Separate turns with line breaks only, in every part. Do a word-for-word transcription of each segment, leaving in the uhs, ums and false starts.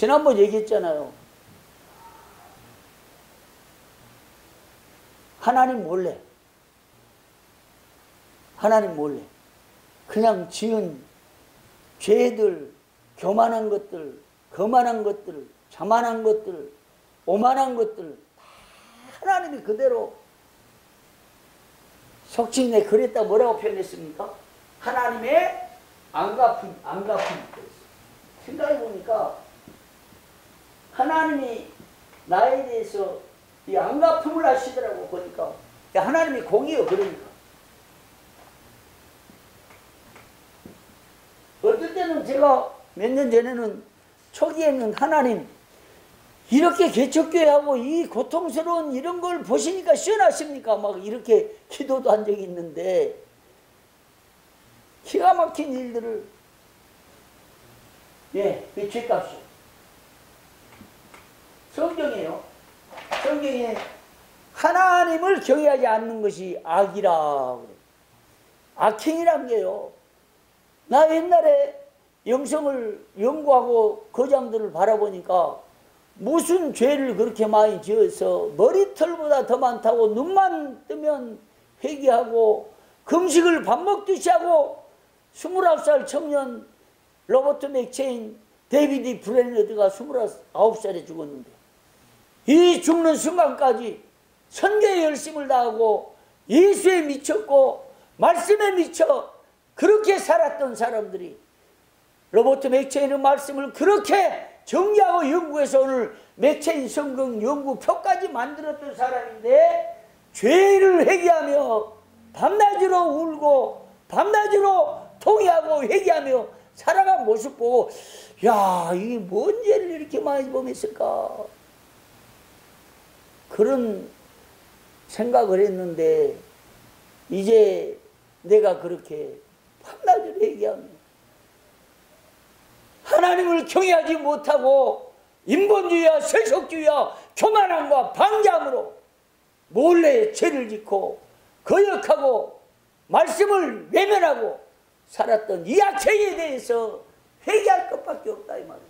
지난번 얘기했잖아요. 하나님 몰래, 하나님 몰래 그냥 지은 죄들, 교만한 것들, 거만한 것들, 자만한 것들, 오만한 것들 다 하나님이 그대로 속칭내 그랬다 뭐라고 표현했습니까? 하나님의 안갚음, 안갚음. 생각해보니까 하나님이 나에 대해서 이 안갚음을 하시더라고. 보니까 하나님이 공이요. 그러니까 어떨 때는 제가 몇 년 전에는 초기에는 하나님 이렇게 개척교회하고 이 고통스러운 이런 걸 보시니까 시원하십니까? 막 이렇게 기도도 한 적이 있는데 기가 막힌 일들을 예, 그 죄값이요. 성경이에요. 성경에 하나님을 경외하지 않는 것이 악이라 그래요. 악행이란 게요. 나 옛날에 영성을 연구하고 거장들을 바라보니까 무슨 죄를 그렇게 많이 지어서 머리털보다 더 많다고 눈만 뜨면 회개하고 금식을 밥 먹듯이 하고 스물아홉 살 청년 로버트 맥체인 데이비드 브레너드가 스물아홉 살에 죽었는데 이 죽는 순간까지 선교에 열심을 다하고 예수에 미쳤고 말씀에 미쳐 그렇게 살았던 사람들이 로버트 맥체인의 말씀을 그렇게 정리하고 연구해서 오늘 맥체인 성경 연구표까지 만들었던 사람인데 죄를 회개하며 밤낮으로 울고 밤낮으로 통회하고 회개하며 살아간 모습 보고 야, 이게 뭔 죄를 이렇게 많이 범했을까 그런 생각을 했는데 이제 내가 그렇게 밤낮으로 회개하며 하나님을 경외하지 못하고 인본주의와 세속주의와 교만함과 방장으로 몰래 죄를 짓고 거역하고 말씀을 외면하고 살았던 이 악행에 대해서 회개할 것밖에 없다 이 말이에요.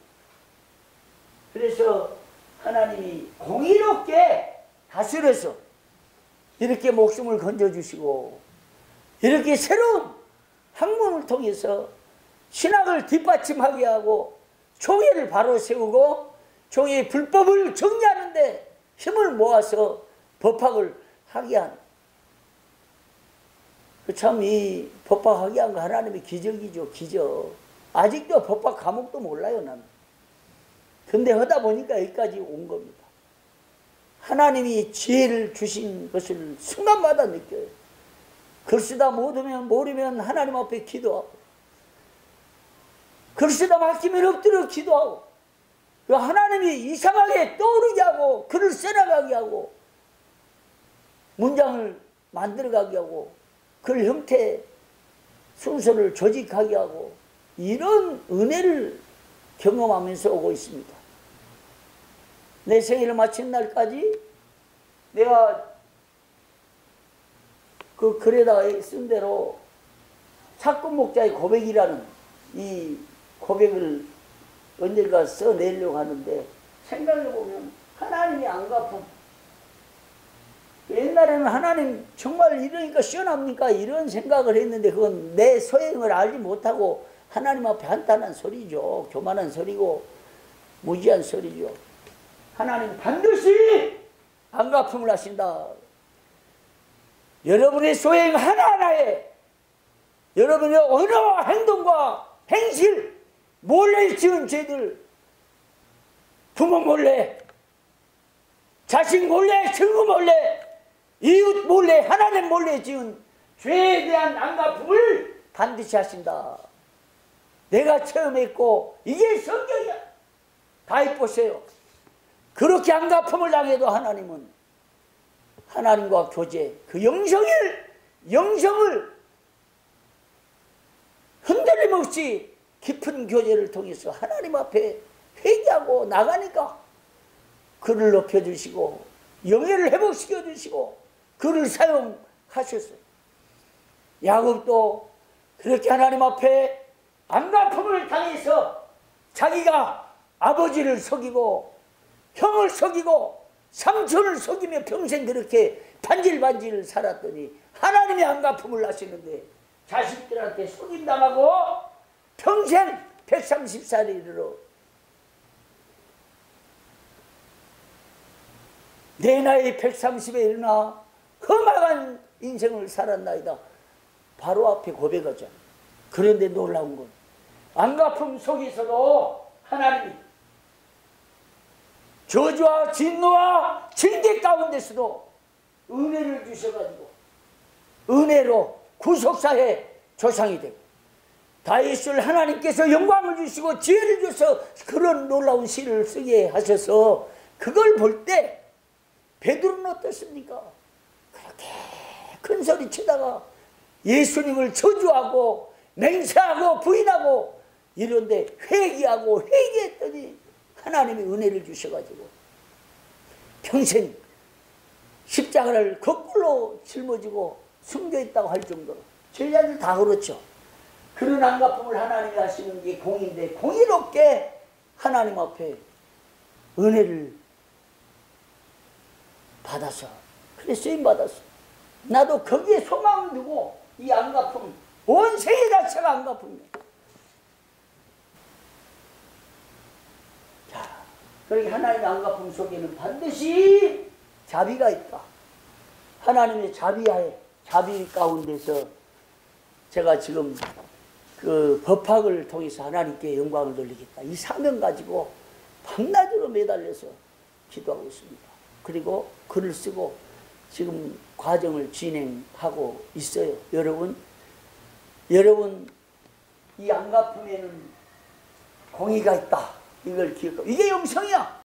그래서 하나님이 공의롭게 다스려서 이렇게 목숨을 건져주시고 이렇게 새로운 학문을 통해서 신학을 뒷받침하게 하고 종회를 바로 세우고 종회의 불법을 정리하는 데 힘을 모아서 법학을 하게 한 참 이 법학하게 한 거 하나님의 기적이죠. 기적. 아직도 법학 과목도 몰라요 나는. 근데 하다 보니까 여기까지 온 겁니다. 하나님이 지혜를 주신 것을 순간마다 느껴요. 글쓰다 못하면 모르면 하나님 앞에 기도하고 글쓰다 막히면 엎드려 기도하고 하나님이 이상하게 떠오르게 하고 글을 써나가게 하고 문장을 만들어가게 하고 글 형태 순서를 조직하게 하고 이런 은혜를 경험하면서 오고 있습니다. 내 생일을 마친 날까지 내가 그 글에다가 쓴 대로 사건 목자의 고백이라는 이 고백을 언젠가 써내려고 하는데 생각해보면 하나님이 안 갚음. 옛날에는 하나님 정말 이러니까 시원합니까? 이런 생각을 했는데 그건 내 소행을 알지 못하고 하나님 앞에 한탄한 소리죠. 교만한 소리고 무지한 소리죠. 하나님 반드시 안 갚음을 하신다. 여러분의 소행 하나하나에 여러분의 언어와 행동과 행실 몰래 지은 죄들 부모 몰래 자식 몰래 친구 몰래 이웃 몰래 하나님 몰래 지은 죄에 대한 안갚음을 반드시 하신다. 내가 처음 했고 이게 성경이야. 다 해보세요. 그렇게 안갚음을 당해도 하나님은 하나님과 교제 그 영성을 영성을 흔들림 없이 깊은 교제를 통해서 하나님 앞에 회개하고 나가니까 그를 높여주시고 영예를 회복시켜 주시고 그를 사용하셨어요. 야곱도 그렇게 하나님 앞에 안갚음을 당해서 자기가 아버지를 속이고 형을 속이고 삼촌을 속이며 평생 그렇게 반질반질 살았더니 하나님이 안갚음을 하시는데 자식들한테 속임당하고 평생 백삼십 살에 이르러 내 나이 백삼십에 일어나 험악한 인생을 살았나이다. 바로 앞에 고백하죠. 그런데 놀라운 건 안갚음 속에서도 하나님이 저주와 진노와 징계 가운데서도 은혜를 주셔가지고 은혜로 구속사의 조상이 되고 다윗을 하나님께서 영광을 주시고 지혜를 주셔서 그런 놀라운 시를 쓰게 하셔서 그걸 볼 때 베드로는 어떻습니까? 그렇게 큰 소리 치다가 예수님을 저주하고 맹세하고 부인하고 이런데 회개하고 회개했더니 하나님이 은혜를 주셔가지고 평생 십자가를 거꾸로 짊어지고 숨겨있다고 할 정도로 제자들 다 그렇죠. 그런 안갚음을 하나님이 하시는 게 공인데 공의롭게 하나님 앞에 은혜를 받아서 그래 쓰임받았어. 나도 거기에 소망을 두고 이 안갚음 온 세계 자체가 안갚음이야. 자, 그러니 하나님의 안갚음 속에는 반드시 자비가 있다. 하나님의 자비하에 자비 가운데서 제가 지금 그 법학을 통해서 하나님께 영광을 돌리겠다. 이 사명 가지고 밤낮으로 매달려서 기도하고 있습니다. 그리고 글을 쓰고 지금 과정을 진행하고 있어요. 여러분, 여러분 이 안갚음에는 공의가 있다. 이걸 기억하고 이게 영성이야.